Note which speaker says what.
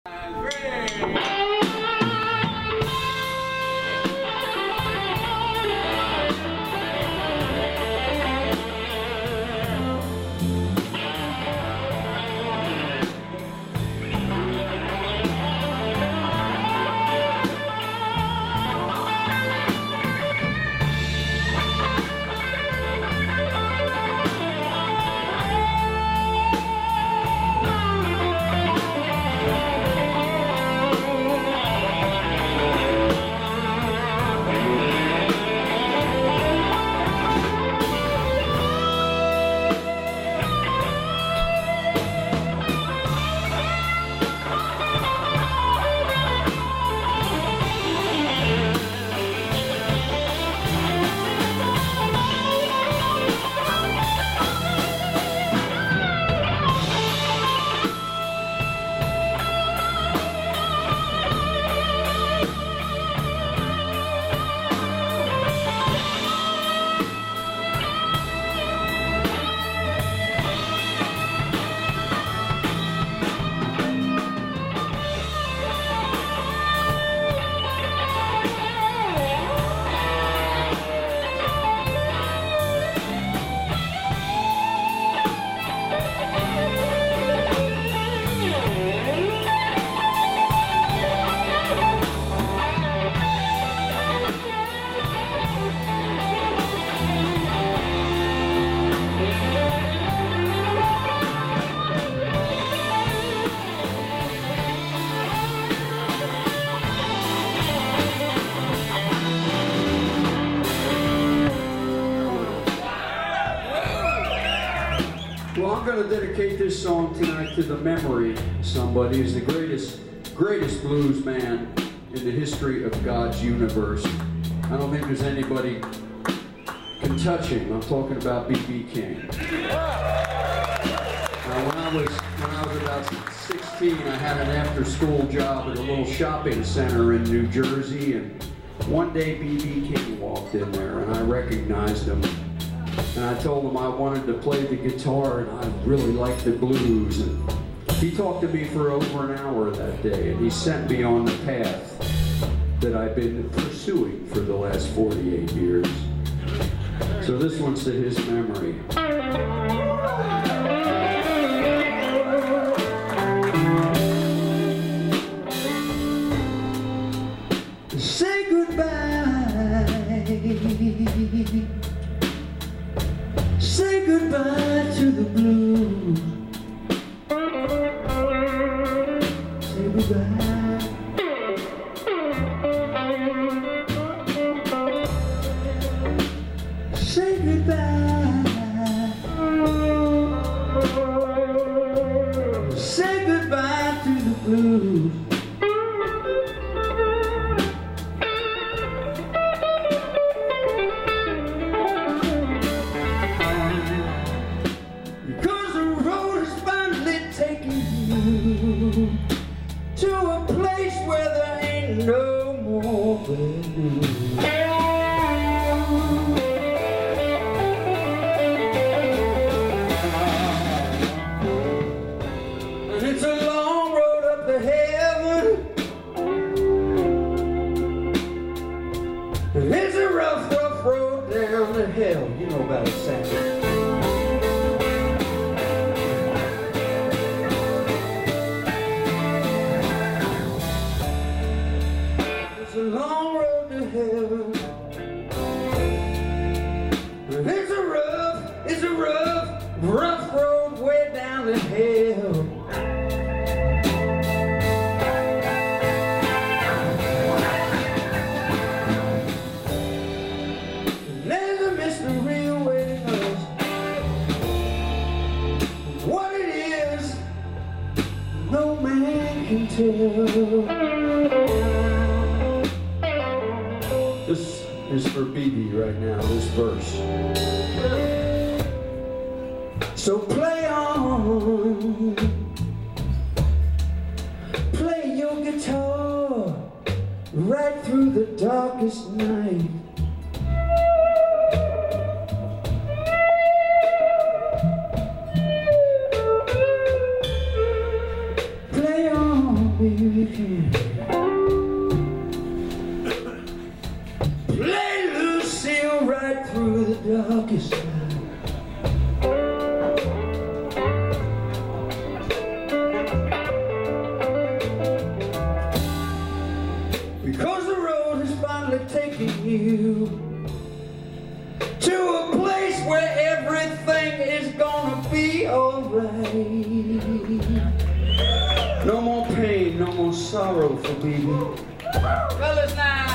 Speaker 1: Well, I'm going to dedicate this song tonight to the memory of somebody who's the greatest blues man in the history of God's universe. I don't think there's anybody can touch him. I'm talking about B.B. King. Now, when I was about 16, I had an after-school job at a little shopping center in New Jersey, and one day B.B. King walked in there, and I recognized him. And I told him I wanted to play the guitar and I really liked the blues. And he talked to me for over an hour that day, and he sent me on the path that I've been pursuing for the last 48 years. So this one's to his memory. Say goodbye. Say goodbye to the blues. Say goodbye. Say goodbye. Say goodbye to the blues. To a place where there ain't no more blues. And it's a long road up to heaven, and it's a rough, rough road down to hell. You know about it, Sam. It's a long road to heaven. It's a rough road way down to hell. There's a mystery awaiting us. What it is, no man can tell. This is for BB right now, this verse. So play on, play your guitar right through the darkest night. Play on, baby. right through the darkest night. Because the road is finally taking you to a place where everything is gonna be alright. No more pain, no more sorrow for baby.
Speaker 2: Fellas now.